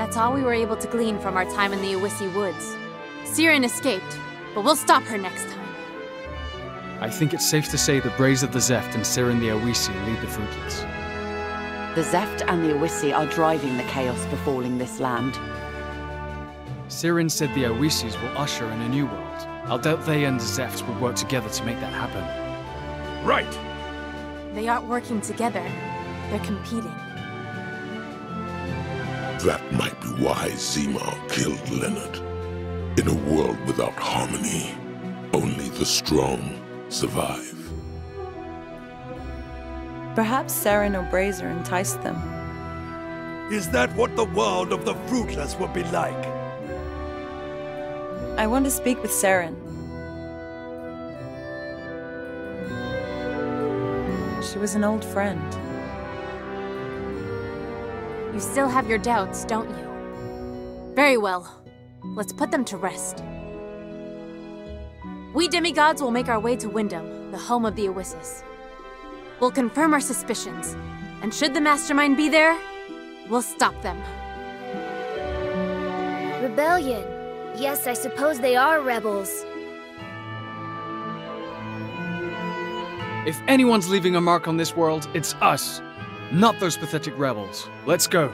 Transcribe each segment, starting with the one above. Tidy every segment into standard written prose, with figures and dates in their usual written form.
That's all we were able to glean from our time in the Owisi woods. Siren escaped, but we'll stop her next time. I think it's safe to say the Braves of the Zeft and Siren the Owisi lead the Fruitless. The Zeft and the Owisi are driving the chaos befalling this land. Siren said the Owisis will usher in a new world. I'll doubt they and the Zeft will work together to make that happen. Right! They aren't working together. They're competing. That might be why Zima killed Leonard. In a world without harmony, only the strong survive. Perhaps Saren or Brazier enticed them. Is that what the world of the Fruitless will be like? I want to speak with Saren. She was an old friend. You still have your doubts, don't you? Very well. Let's put them to rest. We demigods will make our way to Wyndham, the home of the Owisis. We'll confirm our suspicions, and should the Mastermind be there, we'll stop them. Rebellion. Yes, I suppose they are rebels. If anyone's leaving a mark on this world, it's us. Not those pathetic rebels. Let's go.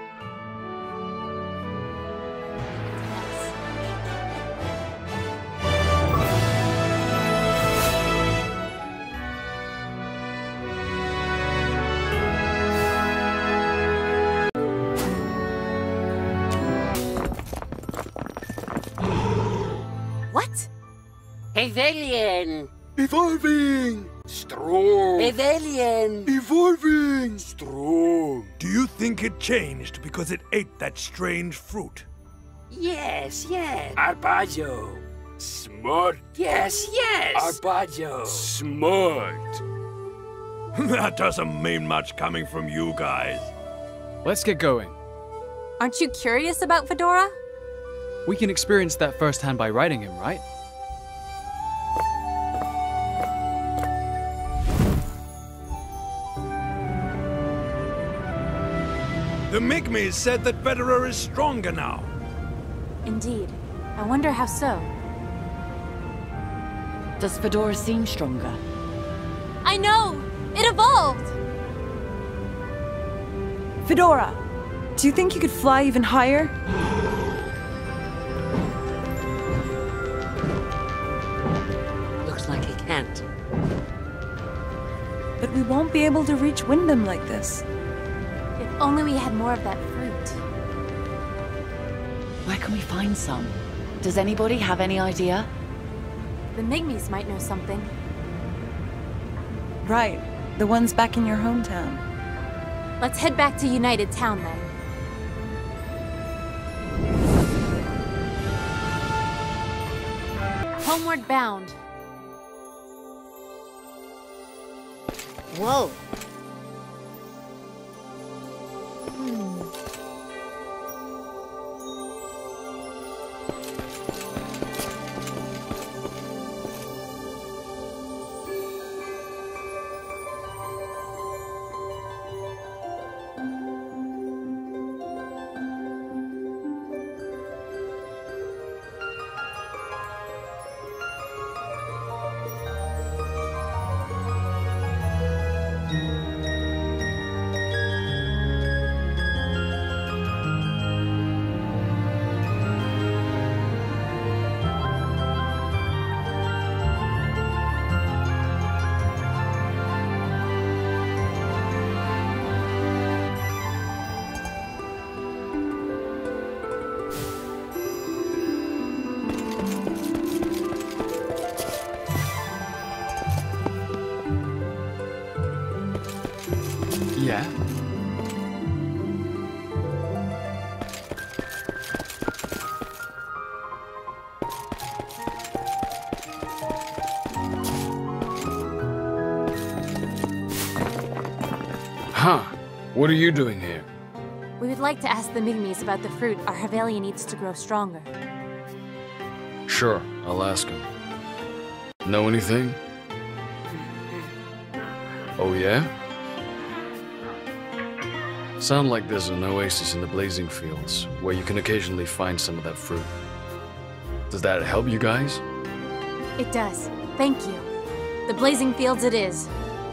What? Hevelian! Evolving! Strong! Hevelian! Evolving! Strong! Do you think it changed because it ate that strange fruit? Yes, yes. Arpaggio. Smart. Yes, yes. Arpaggio. Smart. That doesn't mean much coming from you guys. Let's get going. Aren't you curious about Fedora? We can experience that firsthand by riding him, right? The Migmies said that Fedora is stronger now. Indeed. I wonder how so. Does Fedora seem stronger? I know! It evolved! Fedora, do you think you could fly even higher? Looks like he can't. But we won't be able to reach Wyndham like this. If only we had more of that fruit. Where can we find some? Does anybody have any idea? The Migmies might know something. Right, the ones back in your hometown. Let's head back to United Town then. Homeward bound. Whoa. Yeah? Huh. What are you doing here? We would like to ask the Migmies about the fruit our Revelia needs to grow stronger. Sure, I'll ask him. Know anything? Oh yeah? Sound like there's an oasis in the Blazing Fields, where you can occasionally find some of that fruit. Does that help you guys? It does. Thank you. The Blazing Fields it is.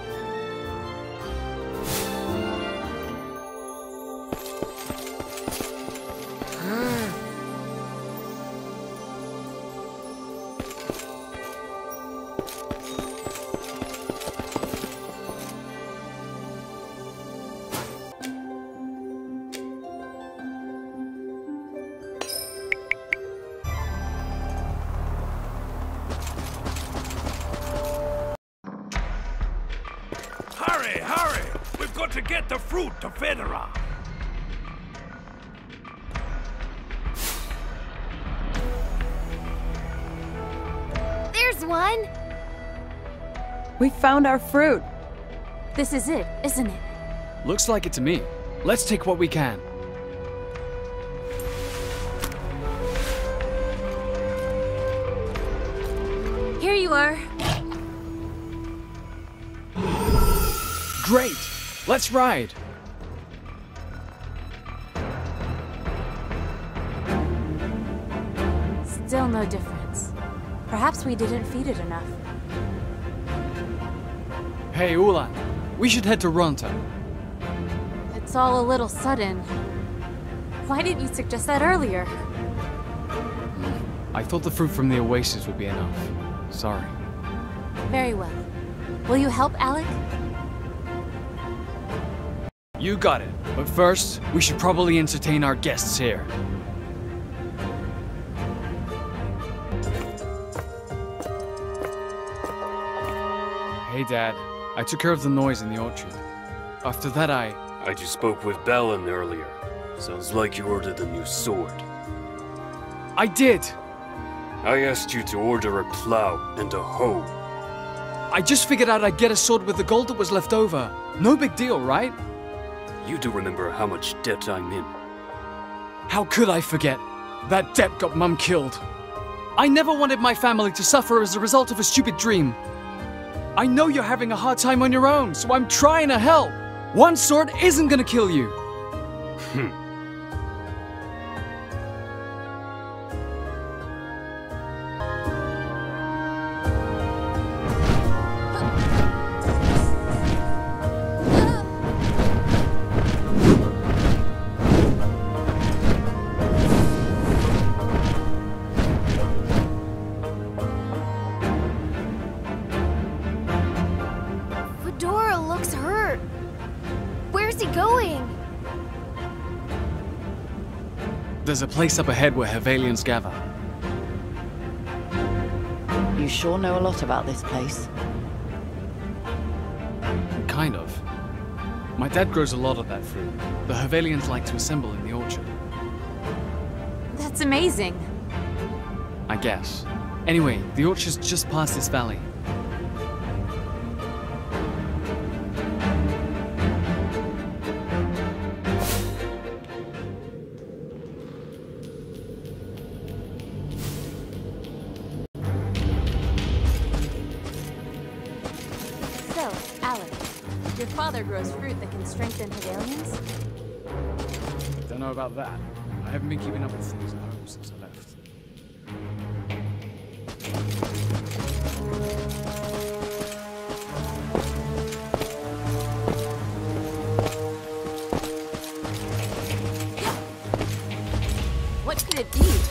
Hurry, hurry! We've got to get the fruit to Federa. There's one! We found our fruit. This is it, isn't it? Looks like it to me. Let's take what we can. Here you are. Great! Let's ride! Still no difference. Perhaps we didn't feed it enough. Hey, Ulan. We should head to Ronta. It's all a little sudden. Why didn't you suggest that earlier? I thought the fruit from the oasis would be enough. Sorry. Very well. Will you help, Alec? You got it. But first, we should probably entertain our guests here. Hey, Dad. I took care of the noise in the orchard. After that, I just spoke with Balin earlier. Sounds like you ordered a new sword. I did! I asked you to order a plow and a hoe. I just figured out I'd get a sword with the gold that was left over. No big deal, right? You do remember how much debt I'm in. How could I forget? That debt got Mum killed. I never wanted my family to suffer as a result of a stupid dream. I know you're having a hard time on your own, so I'm trying to help. One sword isn't gonna kill you. Fedora looks hurt. Where's he going? There's a place up ahead where Havalians gather. You sure know a lot about this place. Kind of. My dad grows a lot of that fruit. The Havalians like to assemble in the orchard. That's amazing. I guess. Anyway, the orchard's just past this valley. So, Alec, your father grows fruit that can strengthen Havalians? Don't know about that. I haven't been keeping up with things at home since I left. What could it be?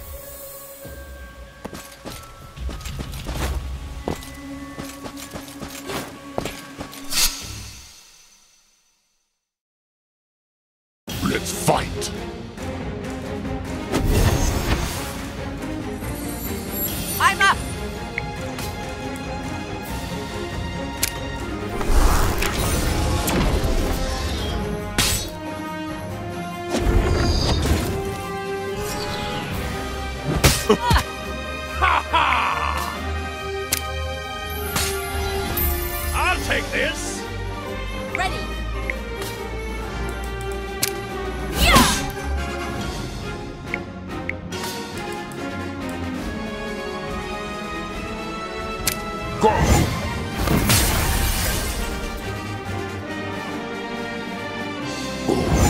Let's fight! I'm up! I'll take this! Ready! Go!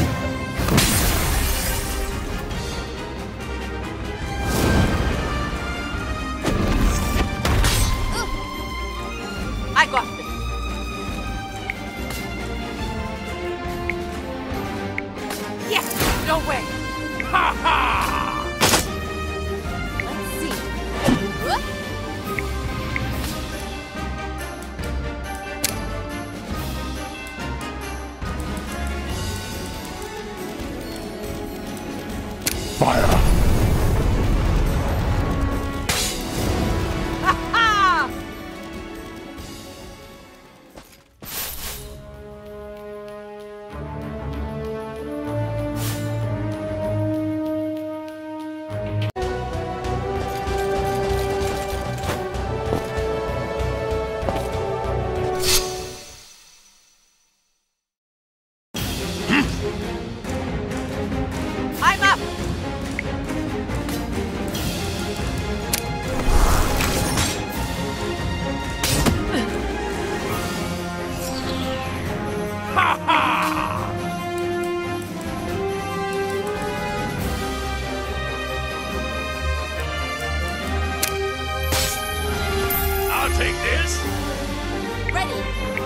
take this. Ready.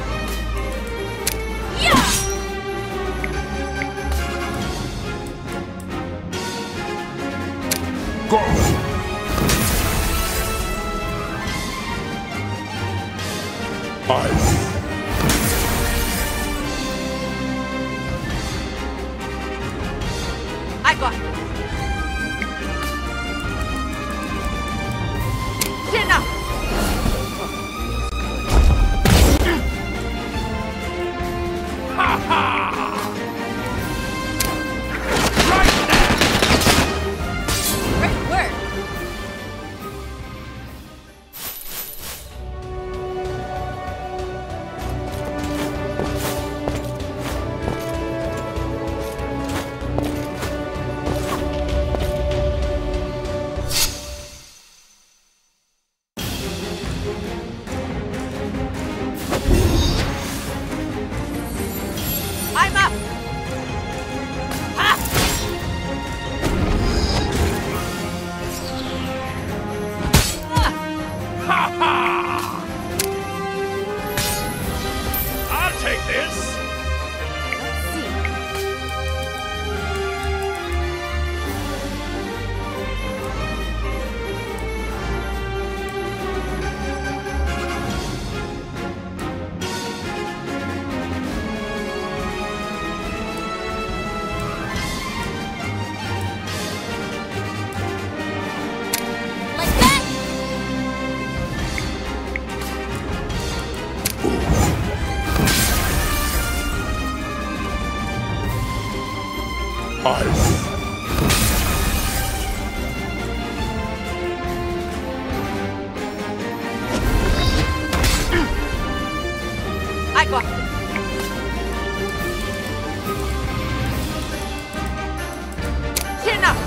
Yeah! Go! I got it. Chin up! Ha ha! Great work! I'm up! Ha! Ha ha! I'll take this. Let's see. Like that? I got it. Chin up!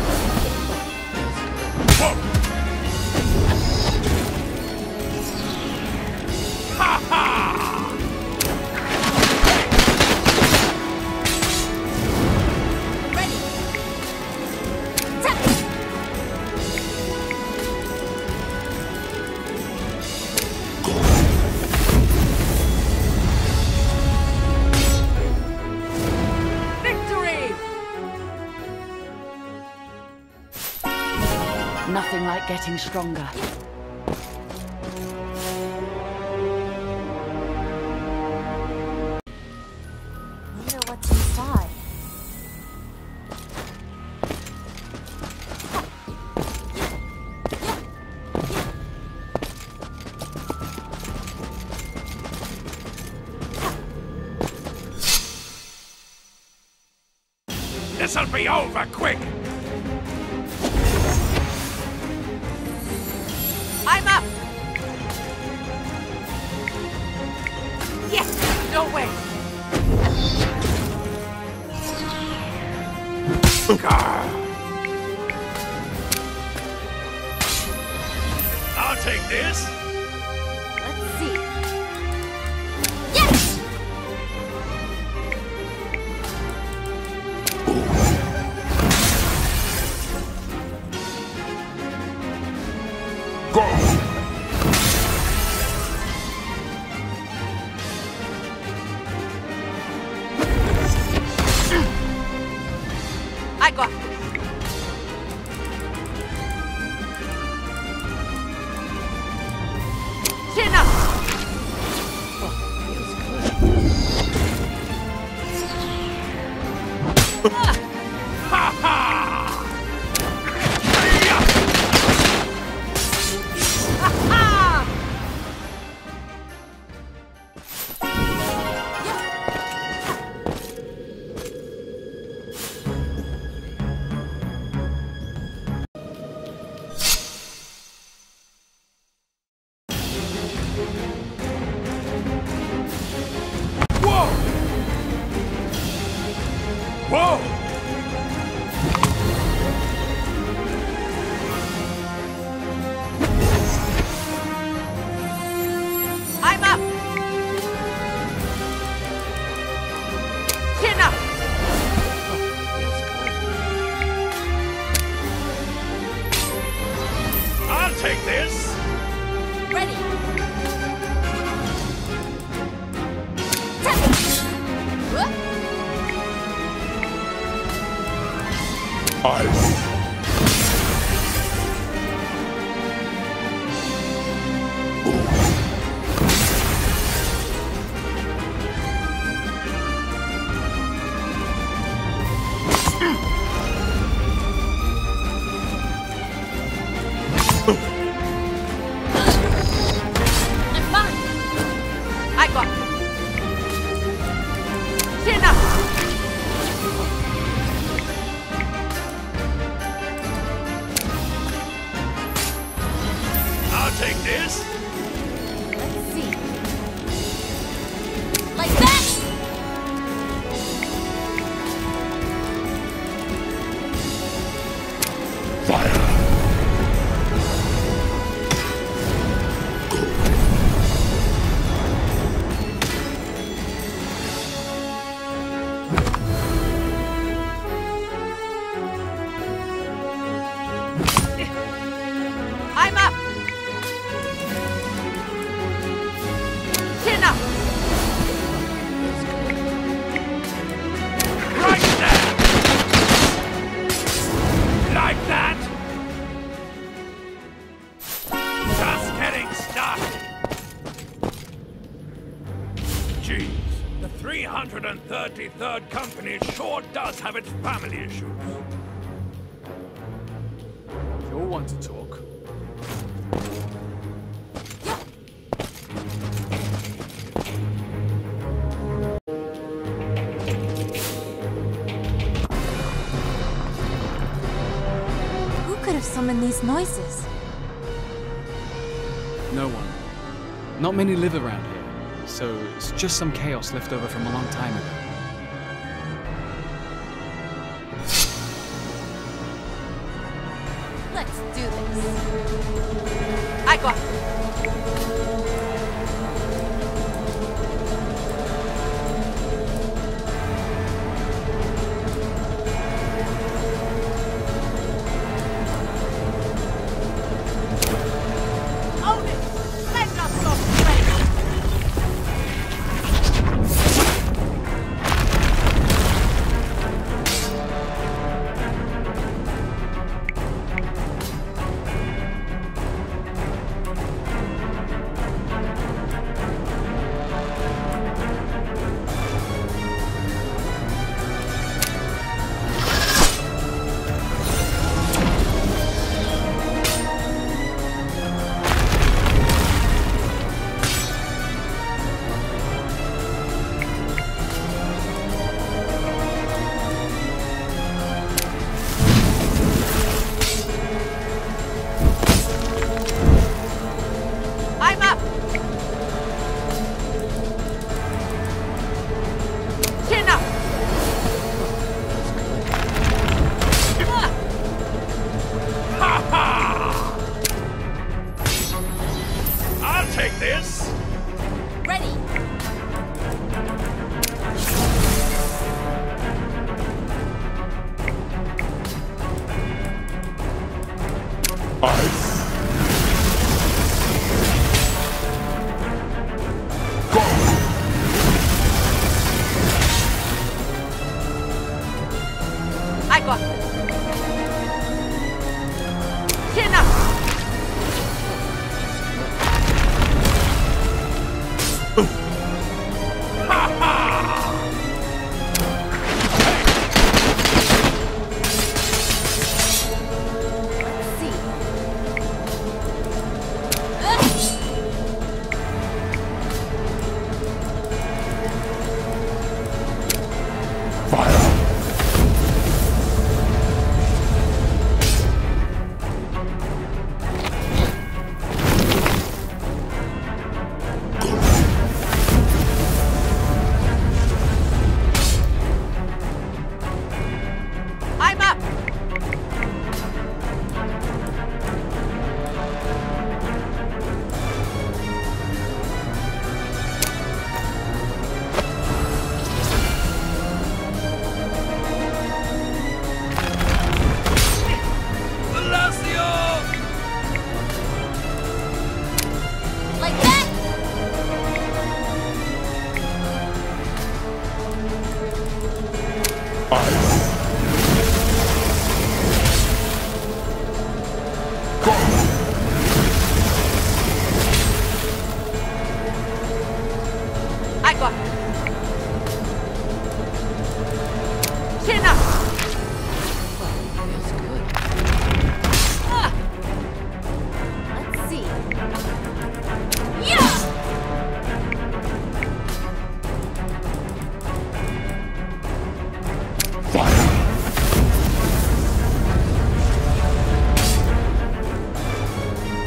Ha ha! Ready. Tap. Victory! Nothing like getting stronger. Wonder what's inside. This'll be over quick. I'm up! Yes! No way! I'll take this. Let's see. Yes! I got it. Chin up! Ha ha! Ah! Whoa! Whoa! I'm up! Chin up! I'll take this. Ready. Ice. Take this. Let's see. Like that! Fire. I'm up! Like that? Just getting started. Jeez, the 333rd Company sure does have its family issues. You'll want to talk. Could have summoned these noises. No one. Not many live around here, so it's just some chaos left over from a long time ago. Let's do this. I got it.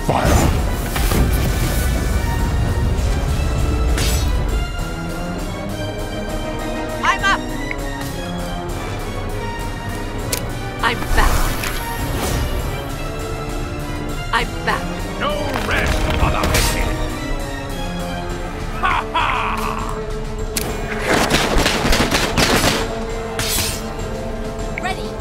I'm up! I'm back. I'm back. No rest for the wicked! Ha ha! Ready.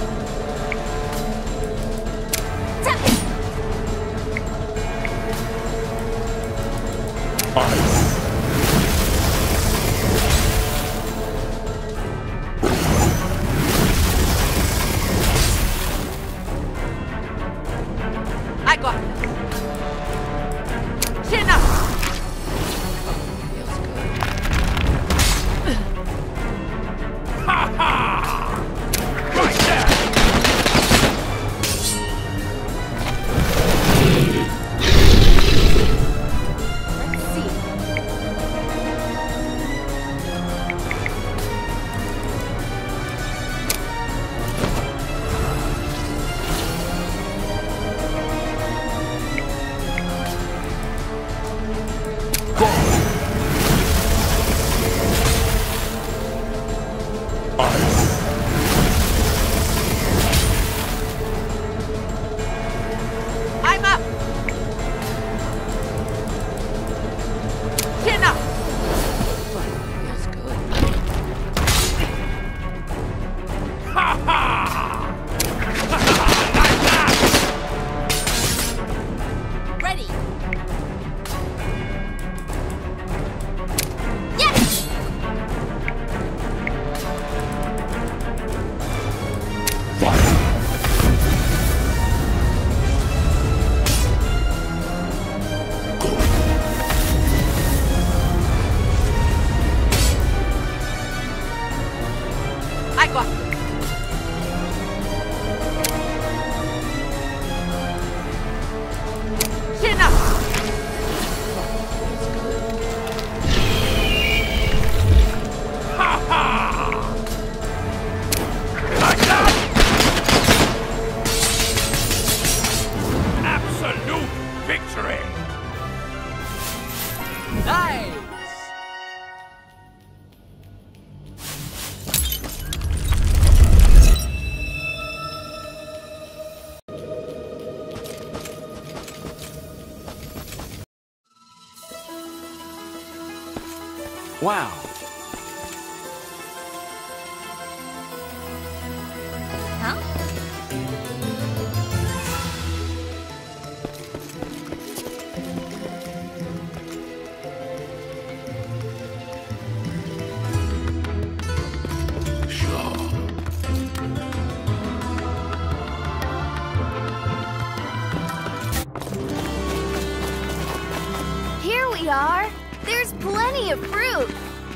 I got this. Chin up! Feels good. Ha ha! Right there! Let's see. I'm up! Chin up! Feels good. Ha ha! Ready. Yes! I got this. Chin up! Ha ha! Like that! Absolute victory! Nice! Wow. Huh? Here we are. There's plenty of fruit.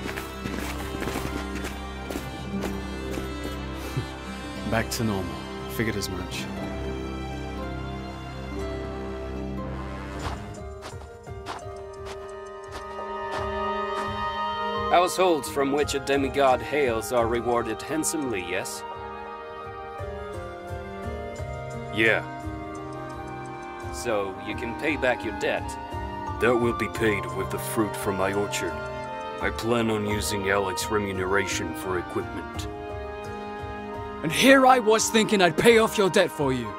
Back to normal. Figured as much. Households from which a demigod hails are rewarded handsomely, yes? Yeah. So, you can pay back your debt. That will be paid with the fruit from my orchard. I plan on using Alec's remuneration for equipment. And here I was thinking I'd pay off your debt for you.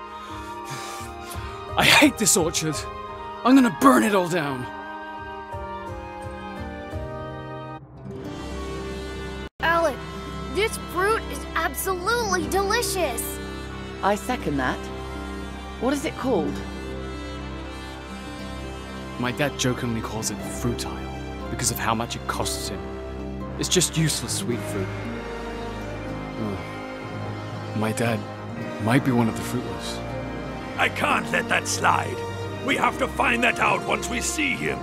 I hate this orchard. I'm gonna burn it all down. Alec, this fruit is absolutely delicious. I second that. What is it called? My dad jokingly calls it fruitile because of how much it costs him. It's just useless sweet fruit. My dad might be one of the fruitless. I can't let that slide. We have to find that out once we see him.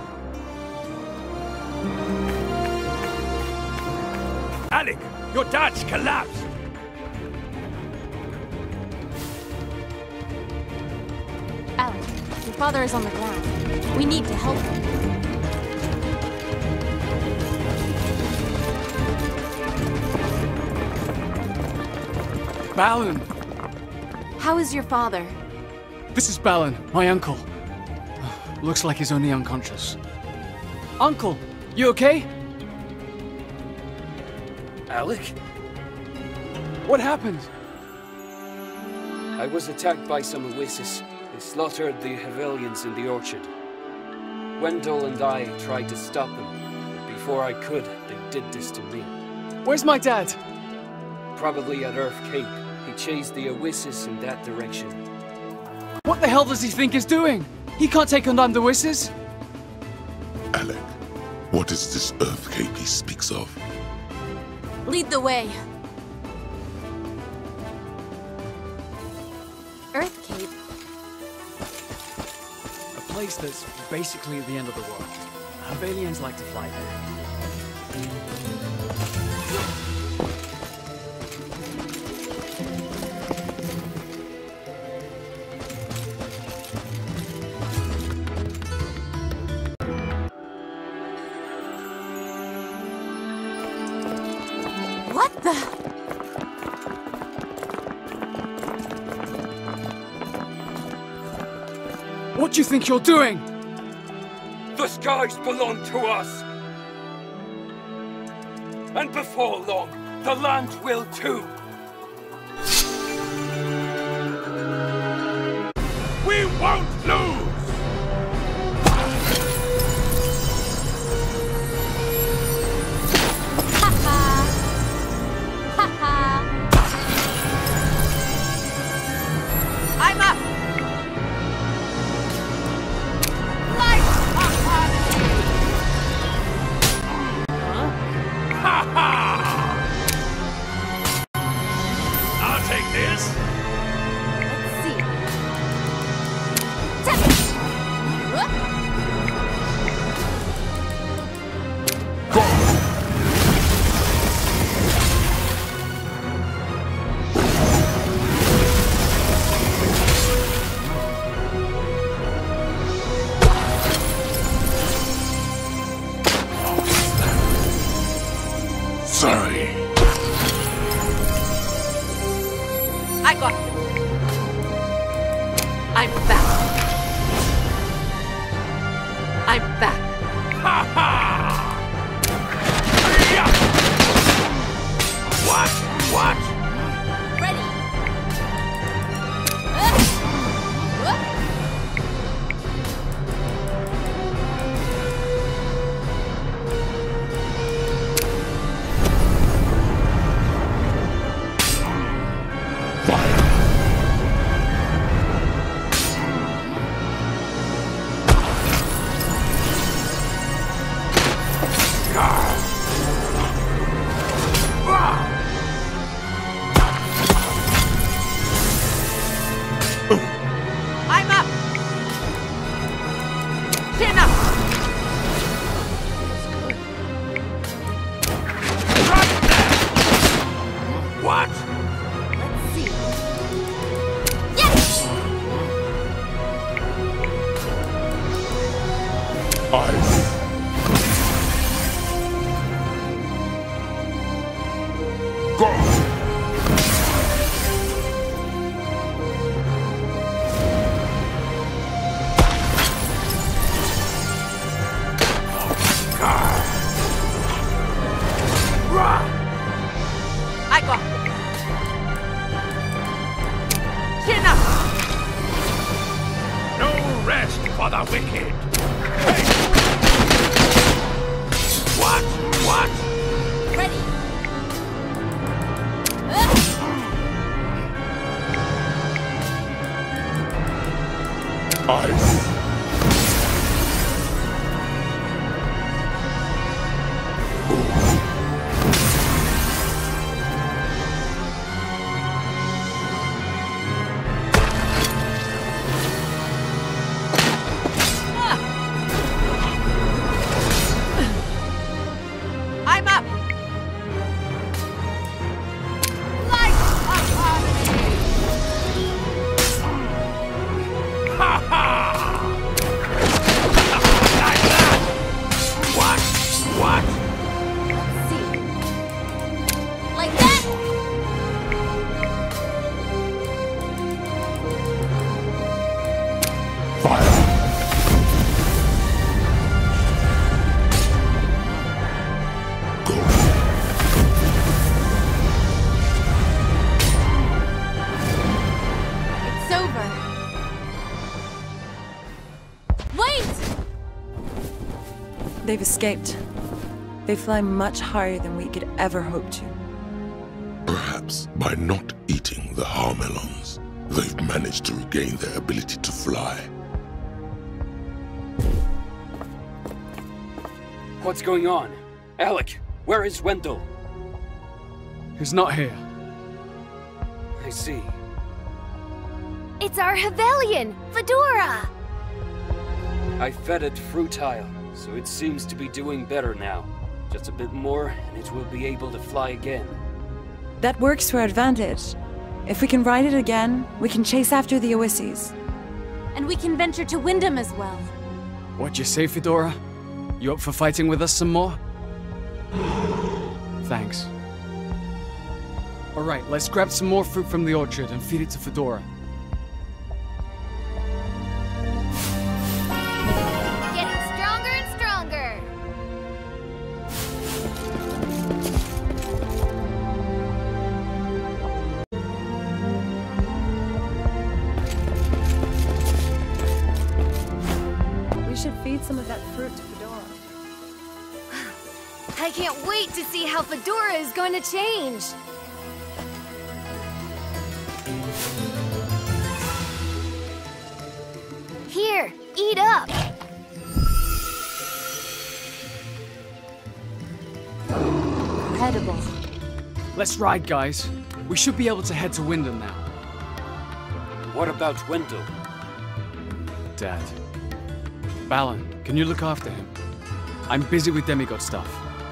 Alec, your dad's collapsed. Alec, your father is on the ground. We need to help him. Balin! How is your father? This is Balin, my uncle. Looks like he's only unconscious. Uncle, you okay? Alec? What happened? I was attacked by some Oasis. They slaughtered the Havelians in the orchard. Wendell and I tried to stop them, but before I could, they did this to me. Where's my dad? Probably at Earth Cape. He chased the Oasis in that direction. What the hell does he think he's doing? He can't take on the Oasis. Alec, what is this Earth Cape he speaks of? Lead the way. Earth Cape? A place that's basically the end of the world. Havelians like to fly there. What the? What do you think you're doing? The skies belong to us! And before long, the land will too! We won't lose! I'm up! I'll take this. Let's see. Sorry. I got him. I'm back. I'm back. Ha ha! What? What? Ready. I'm up. Chin up. What? Let's see. Yes! I got him. Chin up. No rest for the wicked. Hey. What? What? Ready. They've escaped. They fly much higher than we could ever hope to. Perhaps by not eating the Harmelons, they've managed to regain their ability to fly. What's going on? Alec, where is Wendell? He's not here. I see. It's our Hevelian, Fedora! I fed it Fruitile, so it seems to be doing better now. Just a bit more, and it will be able to fly again. That works to our advantage. If we can ride it again, we can chase after the Oisies. And we can venture to Wyndham as well. What'd you say, Fedora? You up for fighting with us some more? Thanks. Alright, let's grab some more fruit from the orchard and feed it to Fedora. Getting stronger and stronger! We should feed some of that fruit to Fedora. I can't wait to see how Fedora is going to change! Here, eat up! Incredible. Let's ride, guys. We should be able to head to Wyndham now. What about Wendell? Dad. Balan, can you look after him? I'm busy with demigod stuff.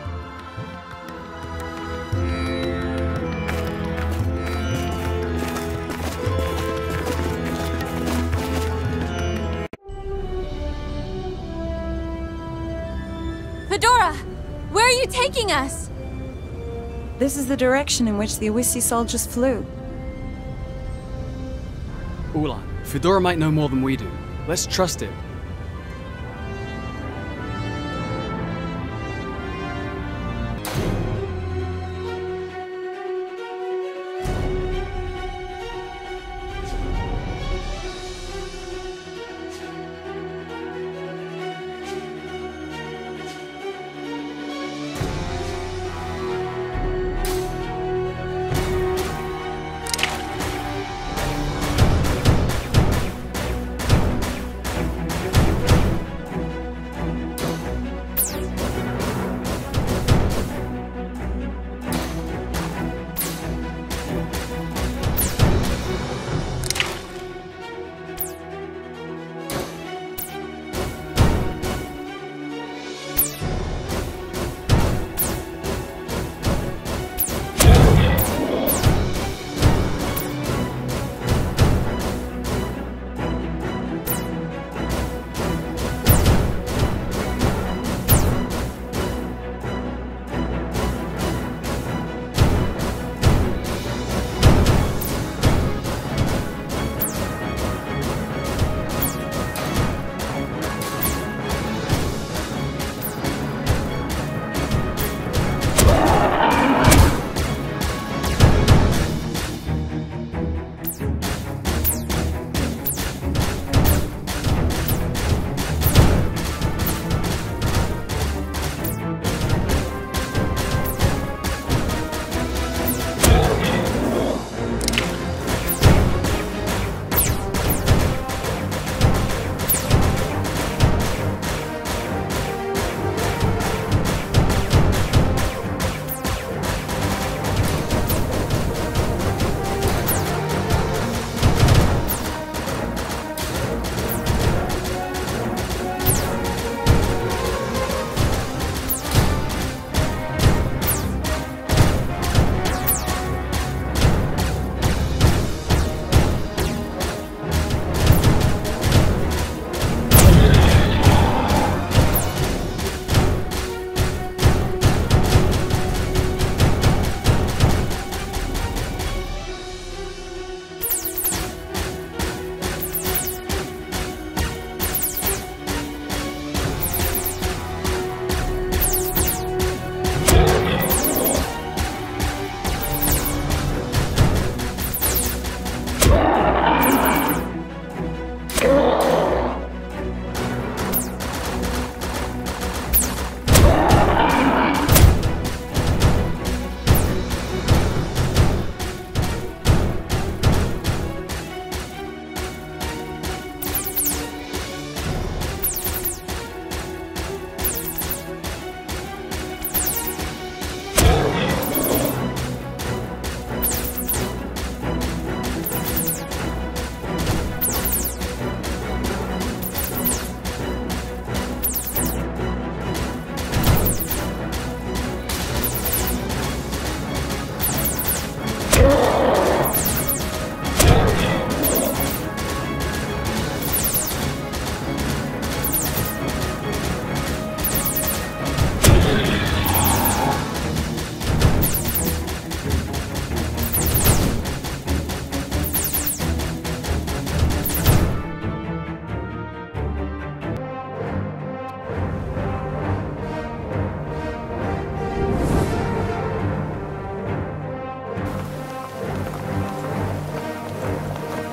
Fedora! Where are you taking us? This is the direction in which the Oisi soldiers flew. Ulan, Fedora might know more than we do. Let's trust it.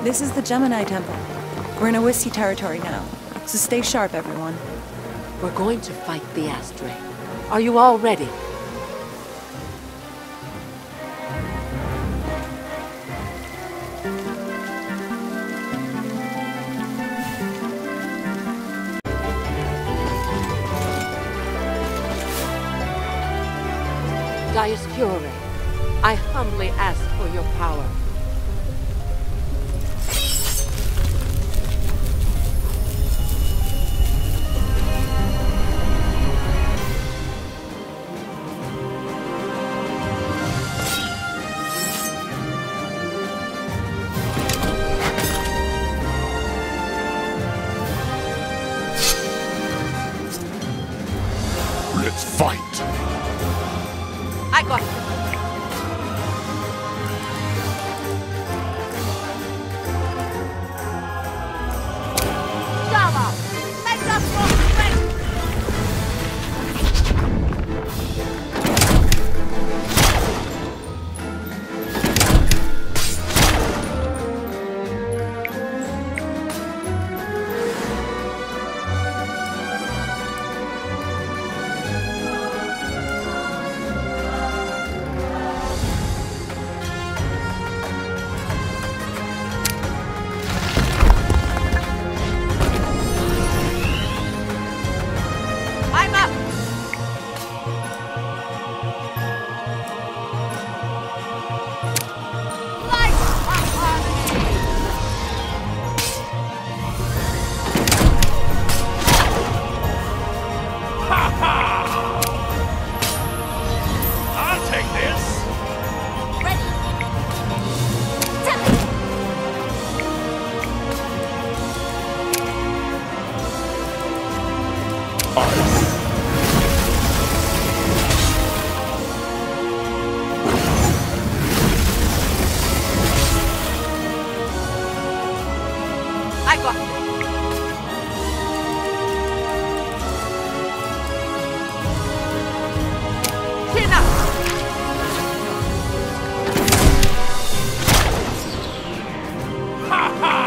This is the Gemini Temple. We're in Owissi territory now, so stay sharp, everyone. We're going to fight the Astray. Are you all ready? Dioscure, I humbly ask for your power. Let's fight! I got it. Java, make up your strength. I'm up. Light of harmony. Ha ha! I'll take this! Ready. I got it. Chin up. Ha ha!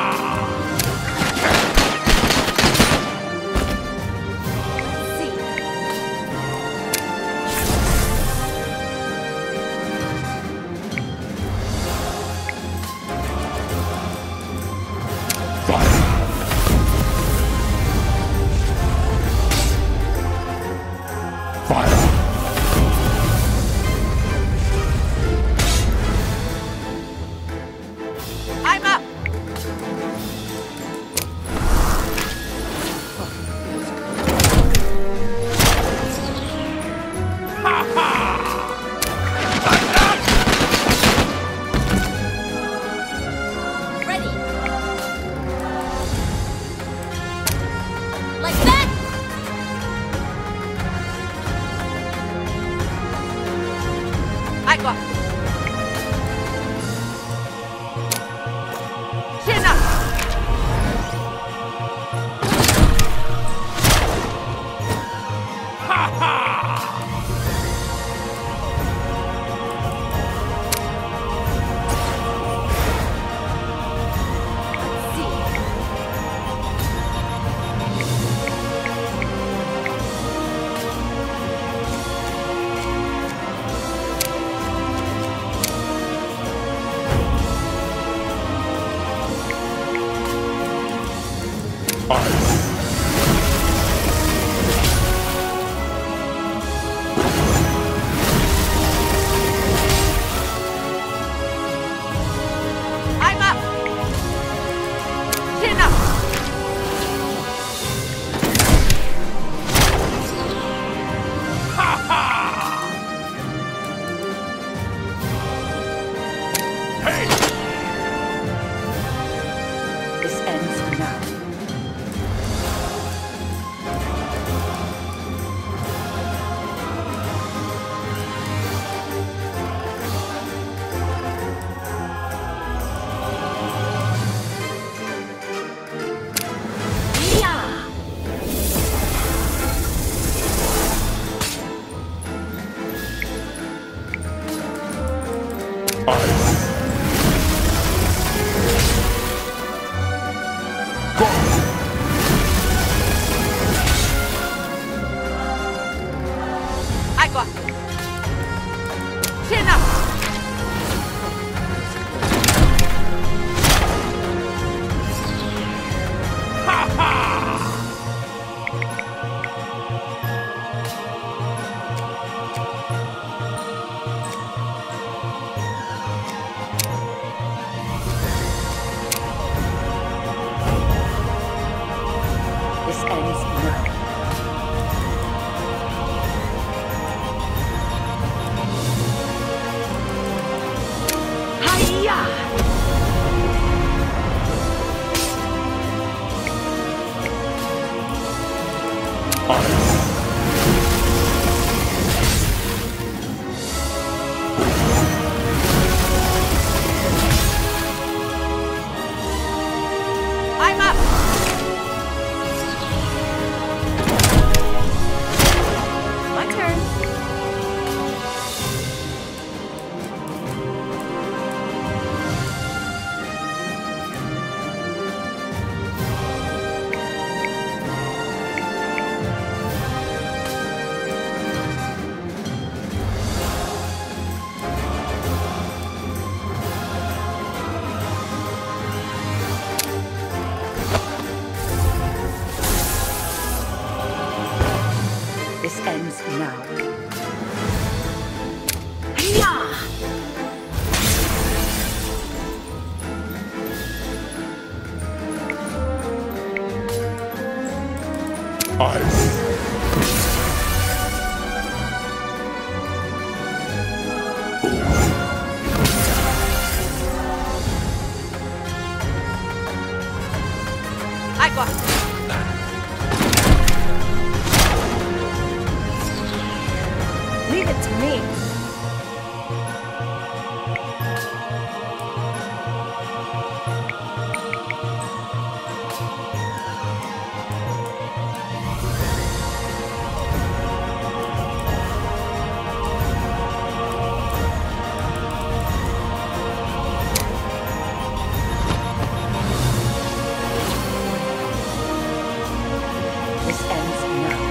Fire! I'm up. Ha ha! Ready. Like that. I got it. Chin up. Ha ha! I'm up. Chin up. Ha ha! Hey! This ends now. Agua! Chin up! This ends now. I'm up! My turn. This ends now. Agua! Leave it to me. This ends now.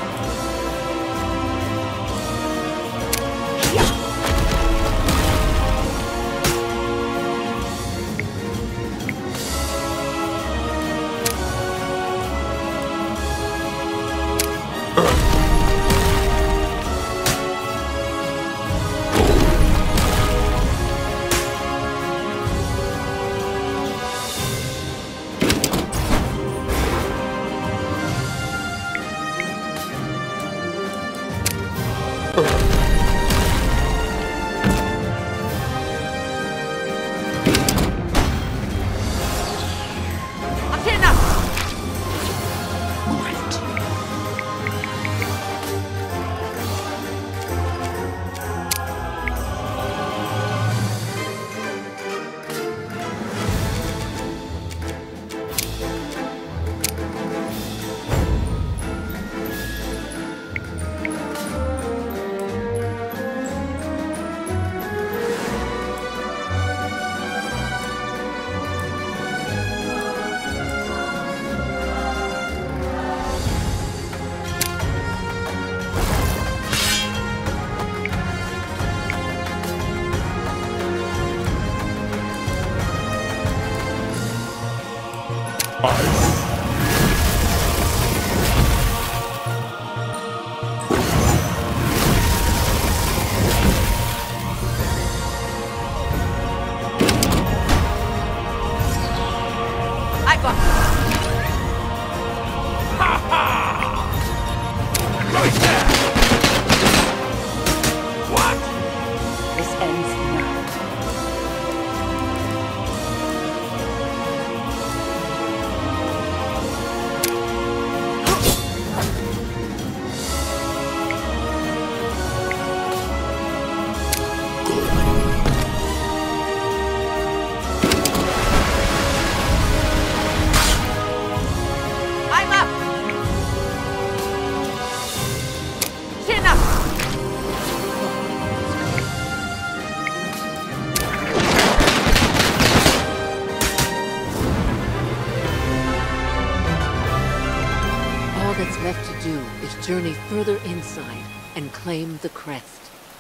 Chin up! Agua! Right there! What? This ends now. I'm up! Chin up! All that's left to do is journey further inside and claim the crest.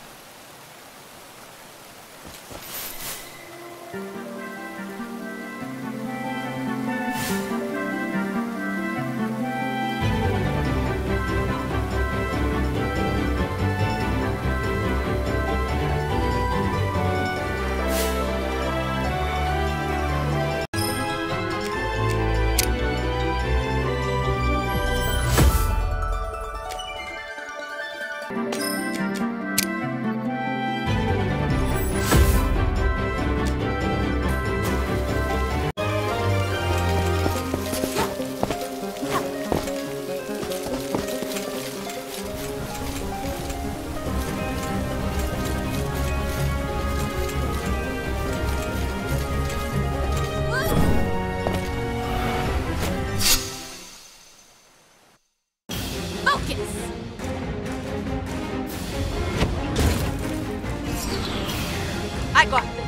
I got this.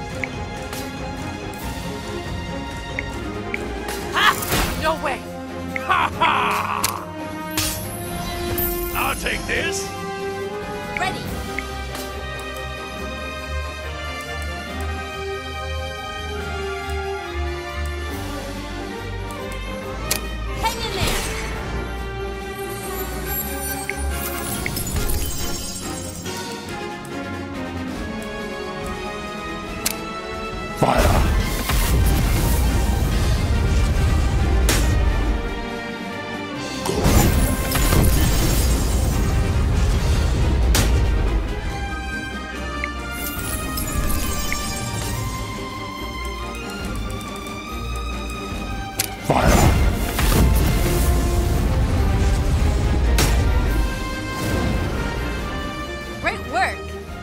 Ha! No way. Ha ha! I'll take this. Ready. Hang in there. Fire! Great work.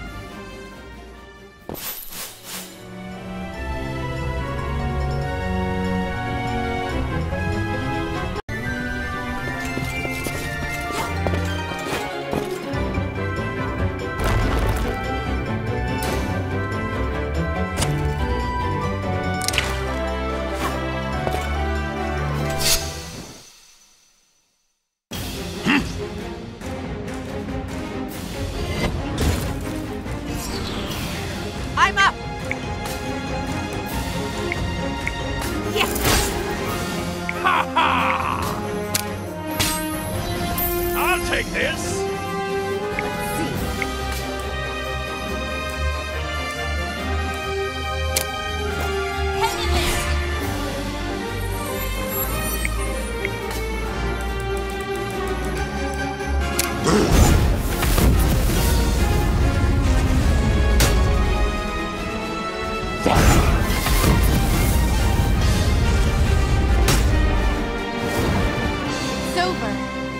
I'm up. Yes. Ha ha! I'll take this. Let's see. Hang in there. It's over.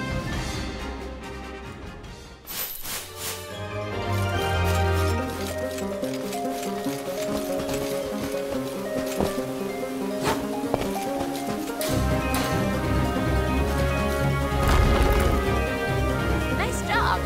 Nice job.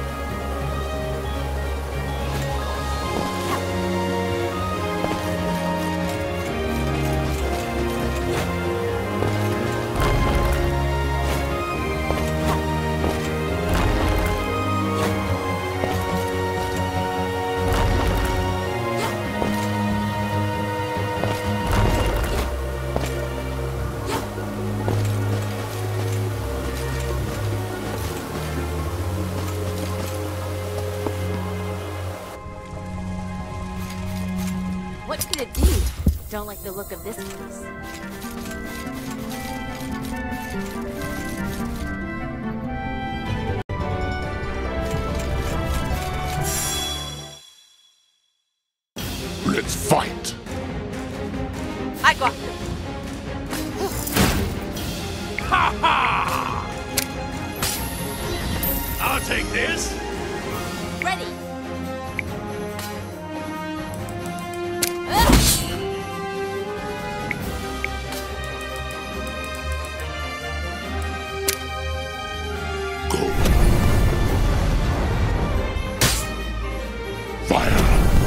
What could it be? Don't like the look of this place. Let's fight! I got this. Ha ha! I'll take this. Ready. Fire!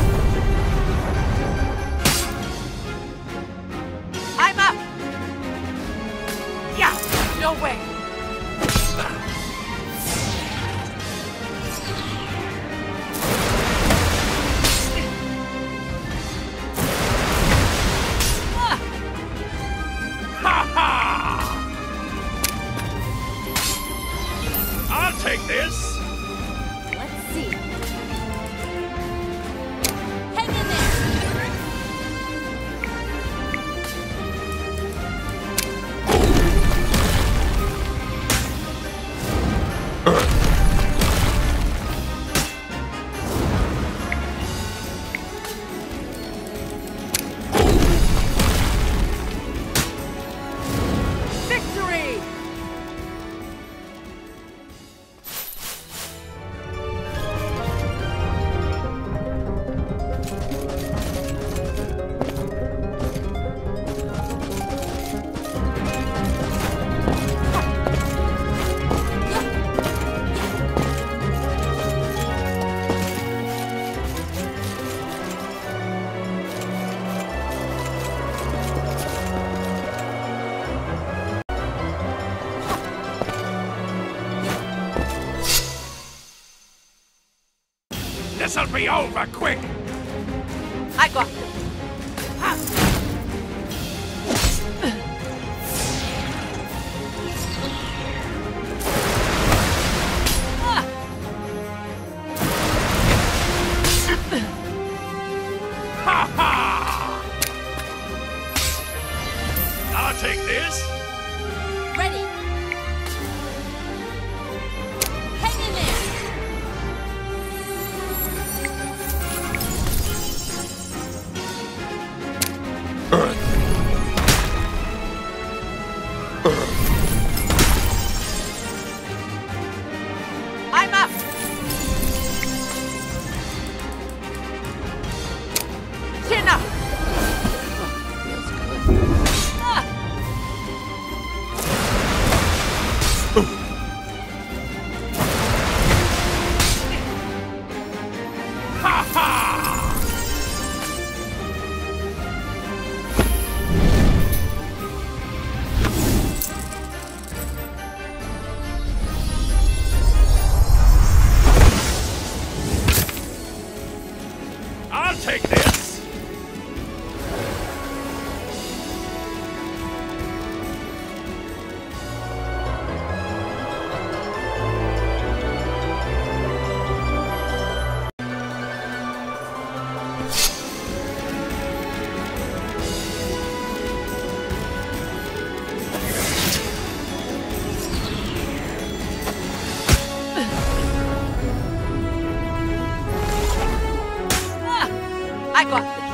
I'm up. Yeah. No way. take this. Let's see. Hang in there! This'll be over quick. I got them. Ha ha! I'll take this. Ready! Hang in there! I'm up! Chin up! Feels good. Ha ha! I'll take this. I got this.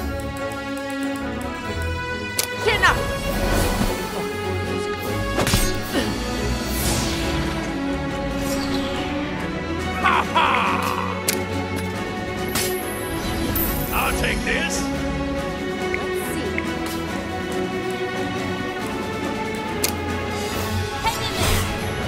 Chin up! Ha ha! I'll take this. Let's see. Hang in there!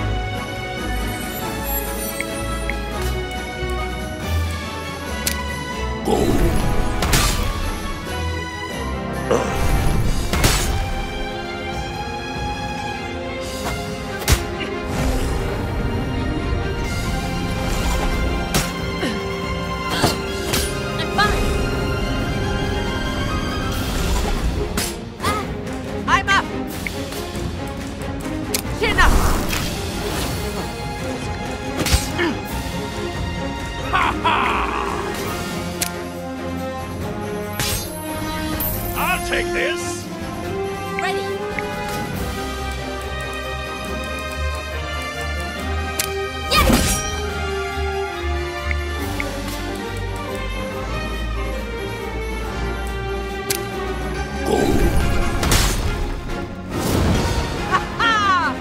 I'm fine! I'm up! Chin up! Ha ha! I'll take this. Ready! Yes! Ha!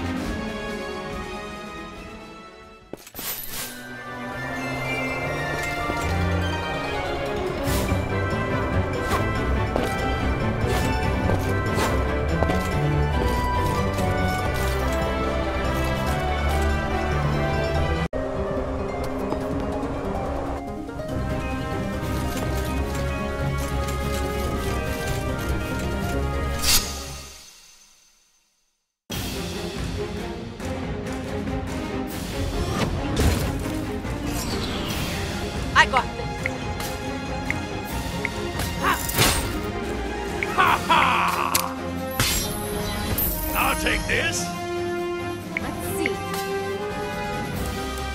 I got this. Ha ha! I'll take this. Let's see.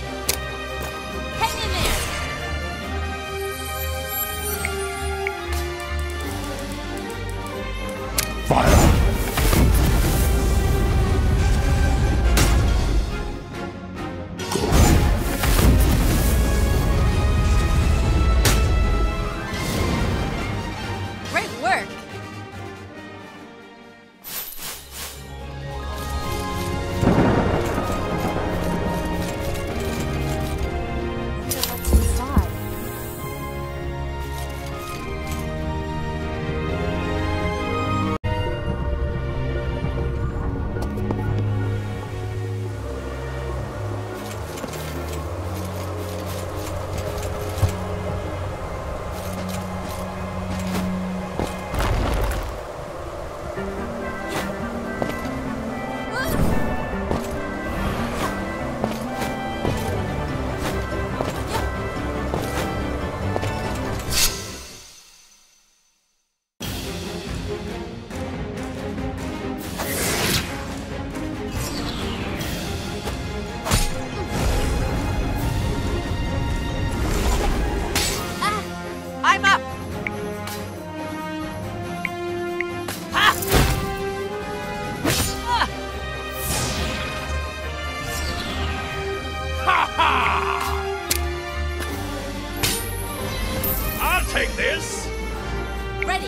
take this. Ready!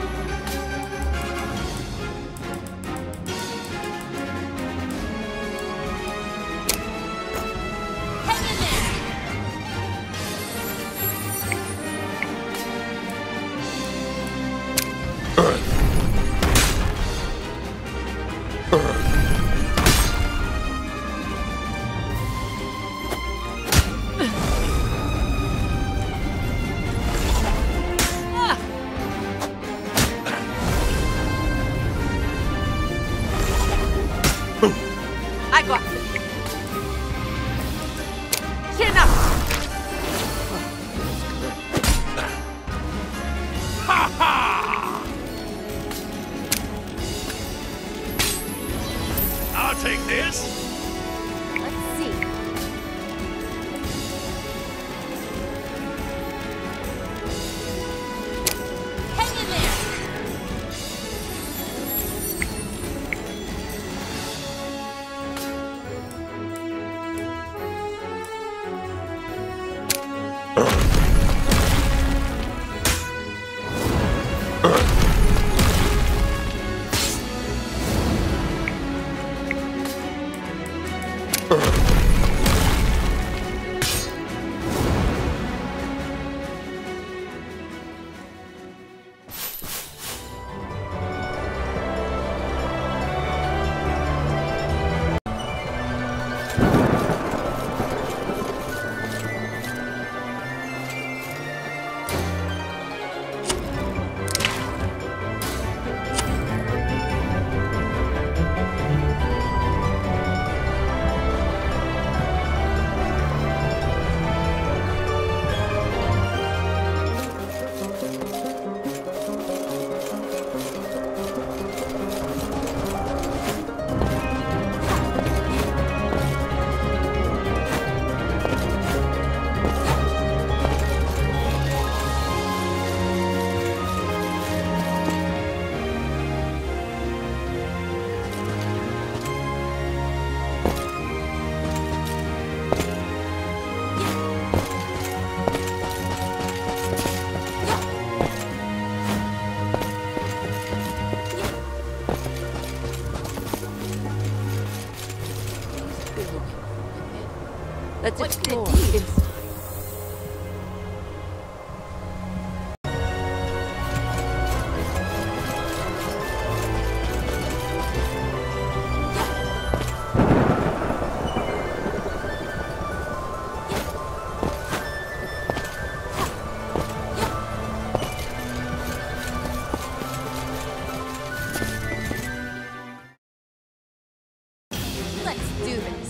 Hang in there! I got it. Chin up! Ha ha! I'll take this. Let's see. Hang in there! Let's explore What could it be? inside. Let's do this.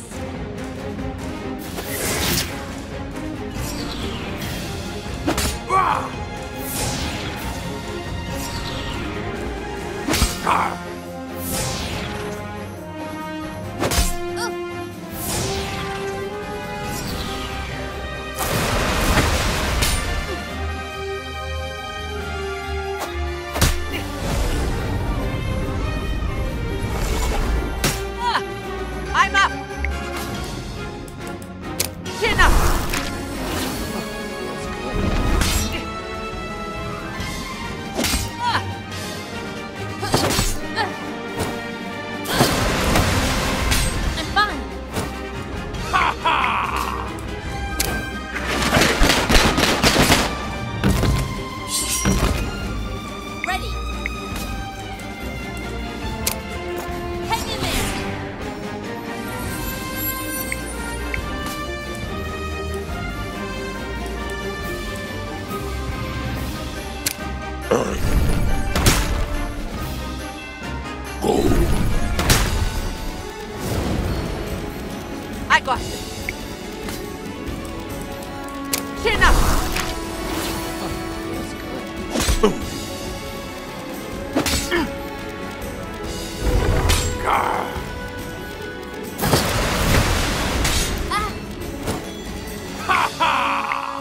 I'm up! Chin up! I'm fine! Ha ha! Ready! Hang in there! Go. I got it! Chin up! Ha ha!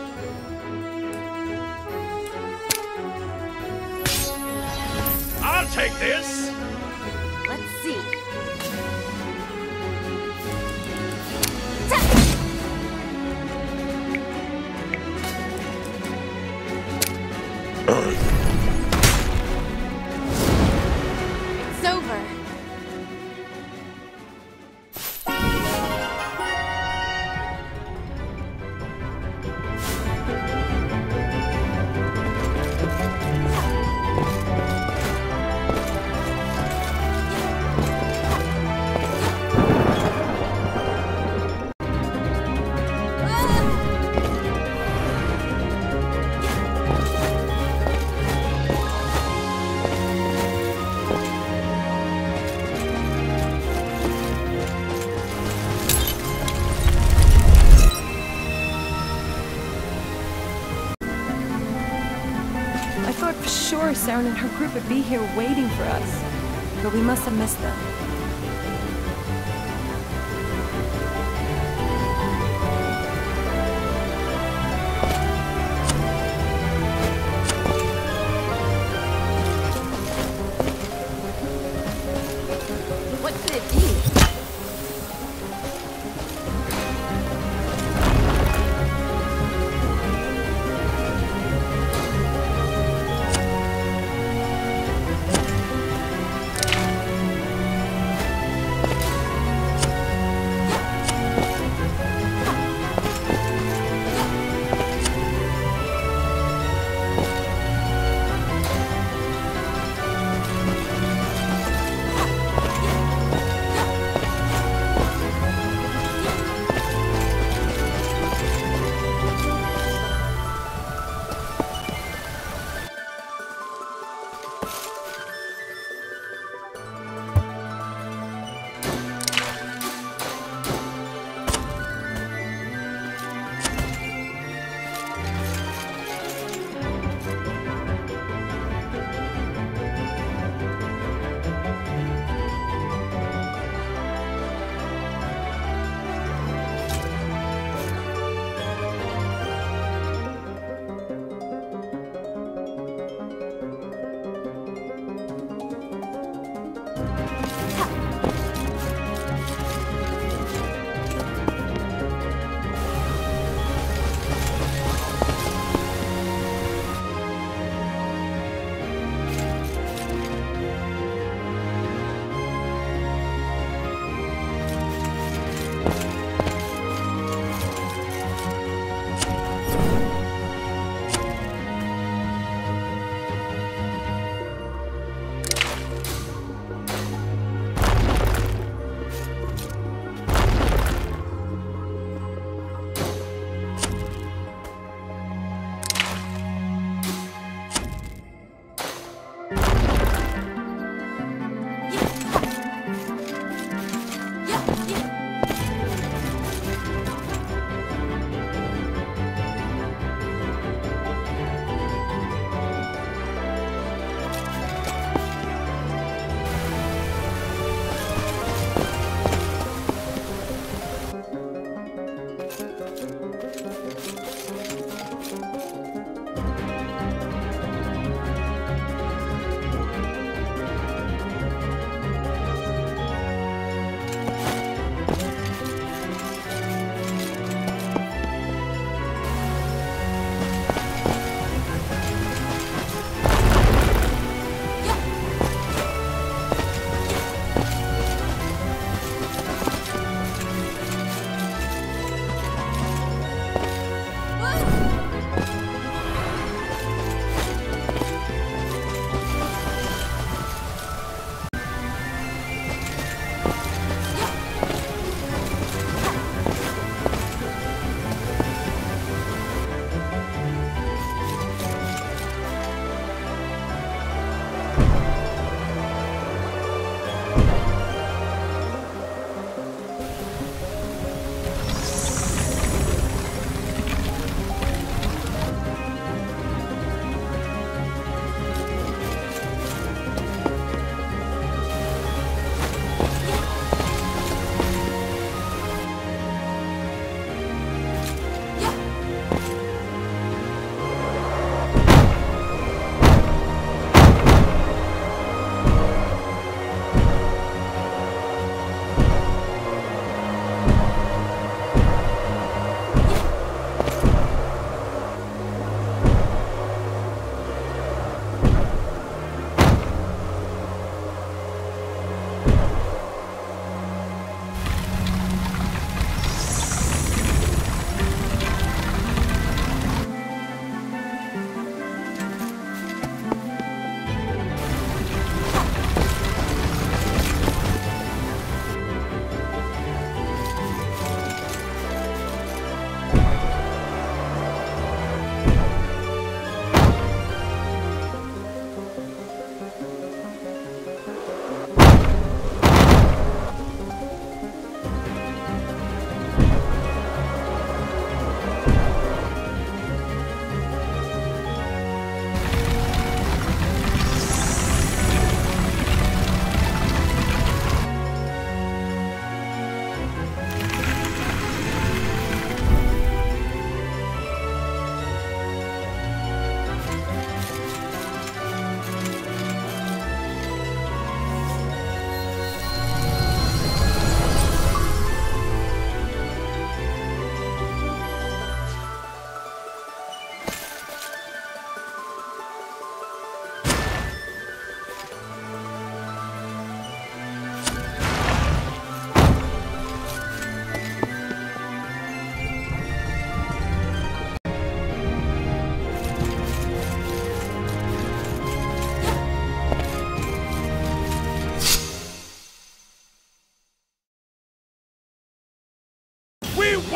I'll take this. Let's see. sure Saren and her group would be here waiting for us. But we must have missed them. What could it be?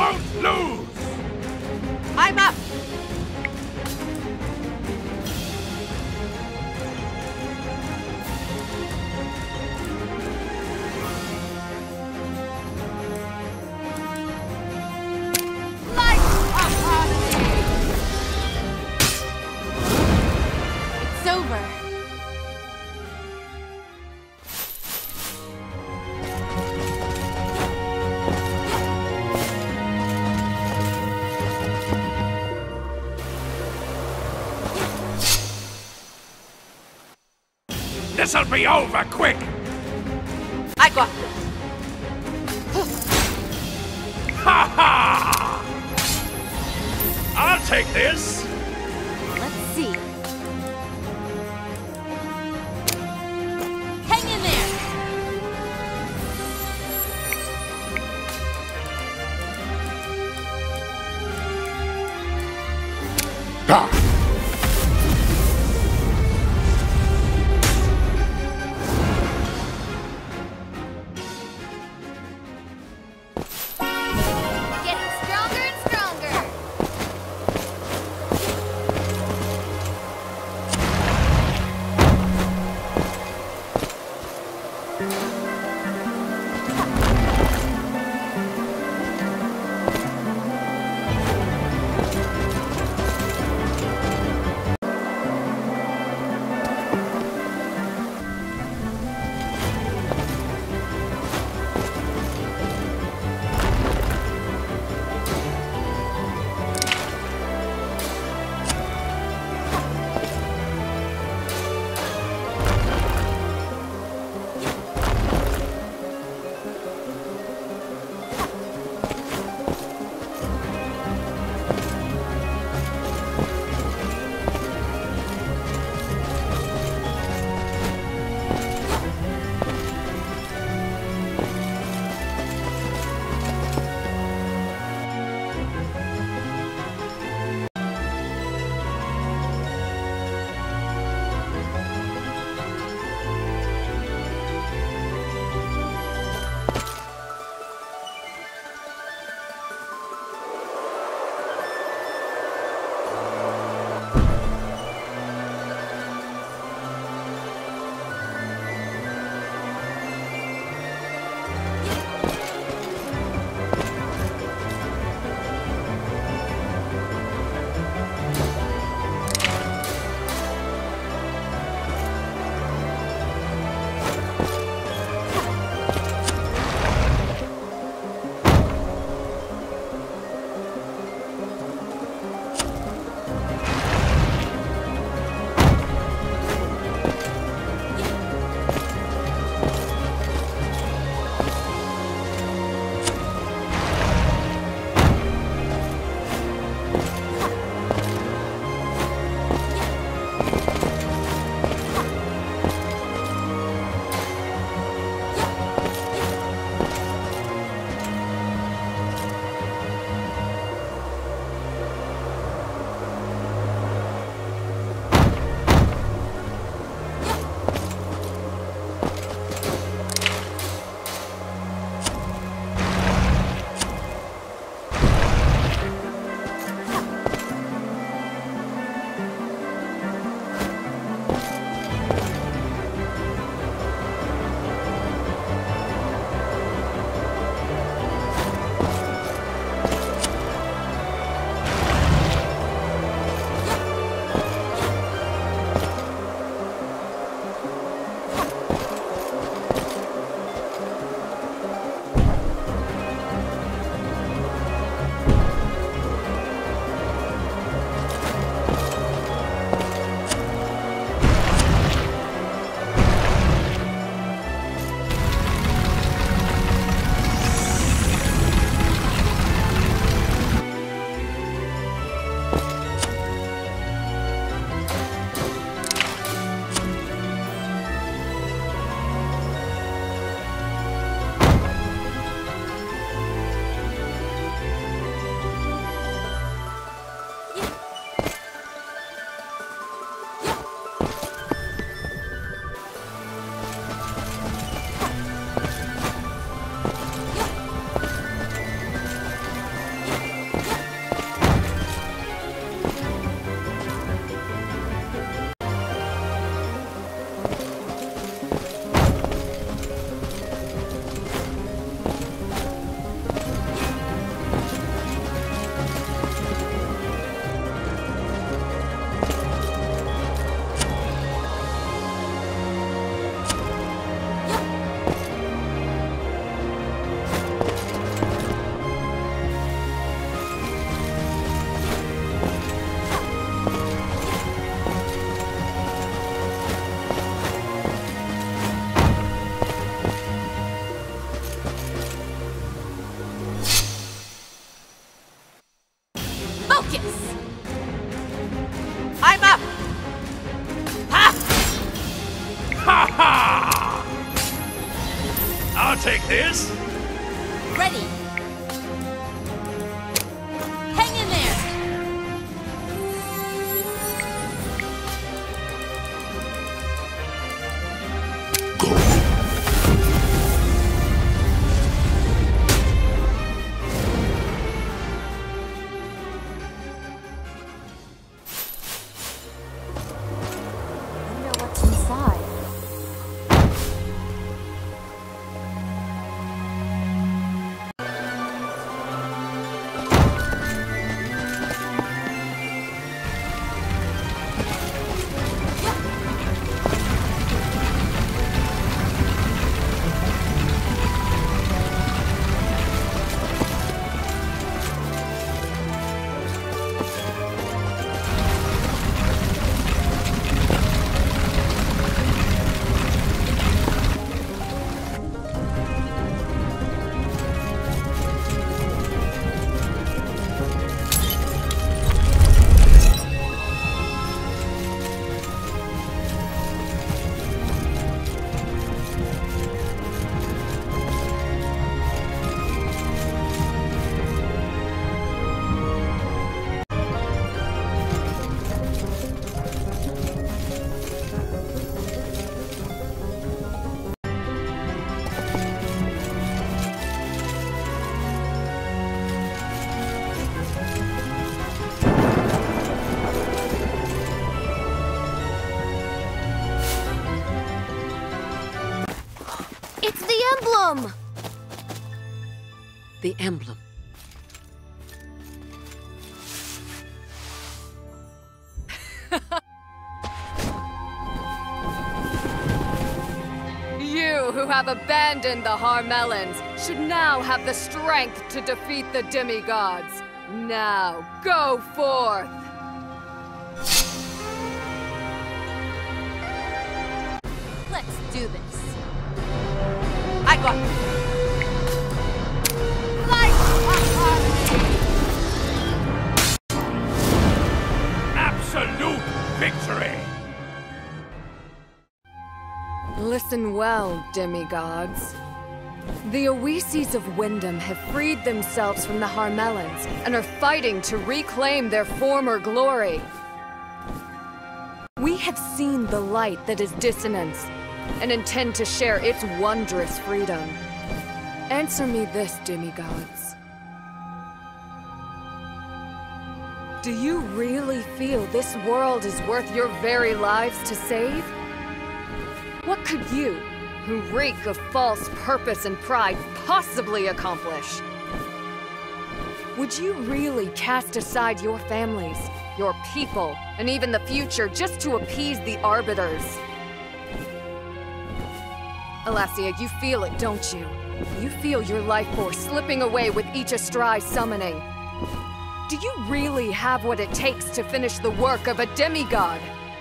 won't lose! I'm up! It's over. This'll be over quick! I got this. Ha ha! I'll take this! Let's see. Hang in there! Ha! Getting stronger and stronger. Focus! I'm up! Ha ha! I'll take this. Ready! Hang in there! It's the emblem! The emblem. You who have abandoned the Harmellans should now have the strength to defeat the demigods. Now, go forth! Let's do this. I got it. Absolute victory! Listen well, demigods. The Oases of Wyndham have freed themselves from the Harmellans and are fighting to reclaim their former glory. We have seen the light that is dissonance and intend to share its wondrous freedom. Answer me this, demigods. Do you really feel this world is worth your very lives to save? What could you, who reek of false purpose and pride, possibly accomplish? Would you really cast aside your families, your people, and even the future just to appease the Arbiters? Alasia, you feel it, don't you? You feel your life force slipping away with each Astrai summoning. Do you really have what it takes to finish the work of a demigod?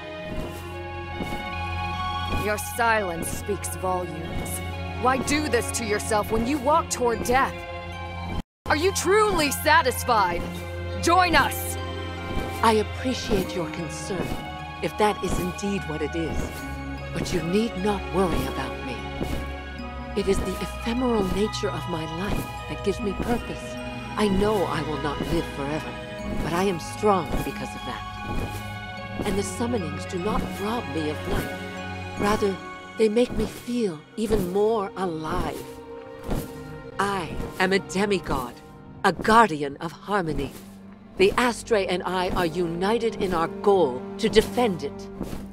Your silence speaks volumes. Why do this to yourself when you walk toward death? Are you truly satisfied? Join us! I appreciate your concern, if that is indeed what it is. But you need not worry about me. It is the ephemeral nature of my life that gives me purpose. I know I will not live forever, but I am strong because of that. And the summonings do not rob me of life. Rather, they make me feel even more alive. I am a demigod, a guardian of harmony. The Astray and I are united in our goal to defend it.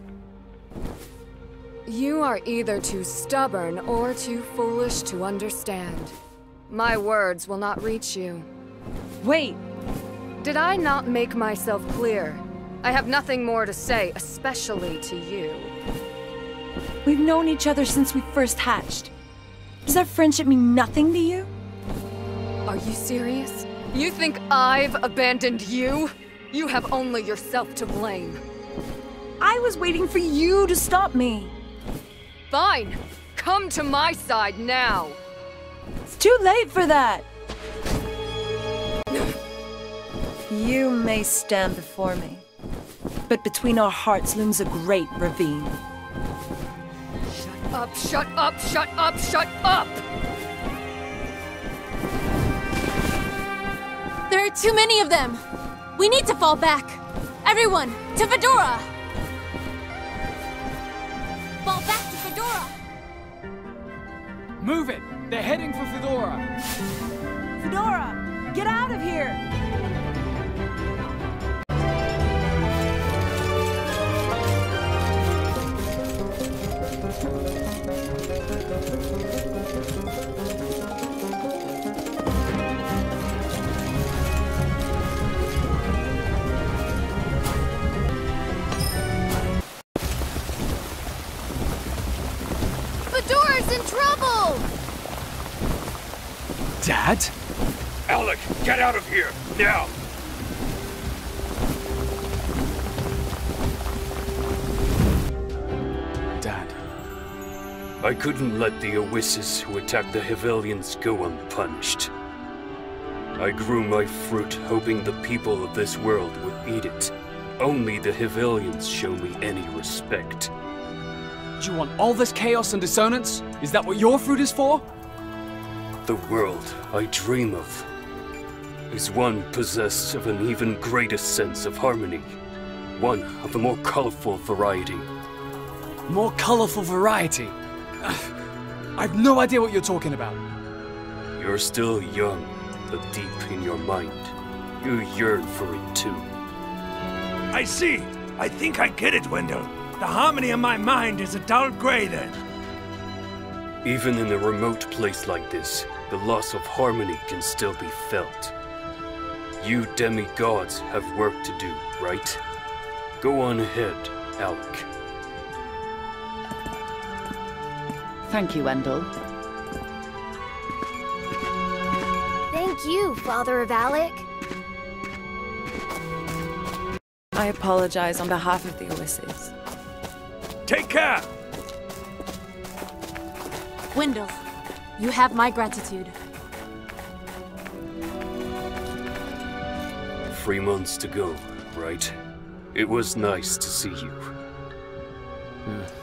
You are either too stubborn or too foolish to understand. My words will not reach you. Wait! Did I not make myself clear? I have nothing more to say, especially to you. We've known each other since we first hatched. Does our friendship mean nothing to you? Are you serious? You think I've abandoned you? You have only yourself to blame. I was waiting for you to stop me. Fine. Come to my side now. It's too late for that. You may stand before me, but between our hearts looms a great ravine. Shut up, shut up, shut up, shut up! There are too many of them! We need to fall back! Everyone, to Fedora! Fall back to Fedora! Move it! They're heading for Fedora! Fedora, get out of here! Fedora's in trouble! Dad? Alec, get out of here, now! Dad. I couldn't let the Oasis who attacked the Hevelians go unpunished. I grew my fruit hoping the people of this world would eat it. Only the Hevelians show me any respect. Do you want all this chaos and dissonance? Is that what your fruit is for? The world I dream of is one possessed of an even greater sense of harmony. One of a more colorful variety. More colorful variety? I've no idea what you're talking about. You're still young, but deep in your mind, you yearn for it too. I see. I think I get it, Wendell. The harmony in my mind is a dull gray then. Even in a remote place like this, the loss of harmony can still be felt. You demigods have work to do, right? Go on ahead, Alec. Thank you, Wendell. Thank you, Father of Alec. I apologize on behalf of the Oasis. Take care! Wendell, you have my gratitude. 3 months to go, right? It was nice to see you.